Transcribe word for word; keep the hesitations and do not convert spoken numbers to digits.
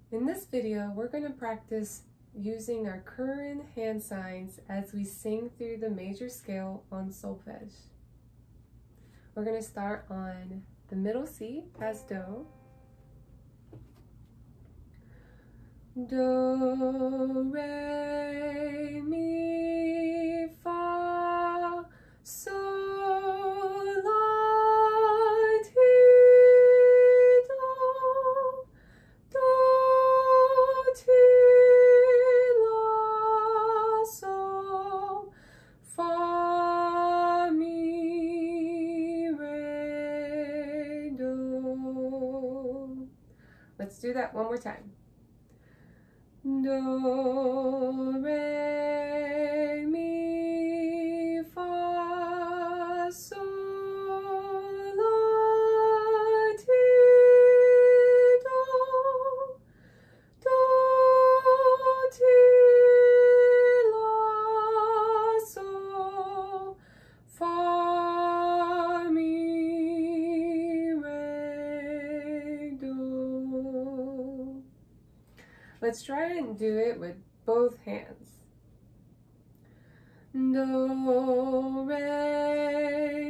In this video, we're going to practice using our Curwen hand signs as we sing through the major scale on solfege. We're going to start on the middle C as Do, Do, Re, Mi, Fa, Sol, La, Ti, Do, Do, Ti, La, Sol, Fa, Mi, Re, Do. Let's do that one more time. Do, Re, Mi, Fa, Sol, La, Ti, Do, Do, Ti, La, Sol, Fa, Mi, Re, Do. Let's try and do it with both hands. Do, Re,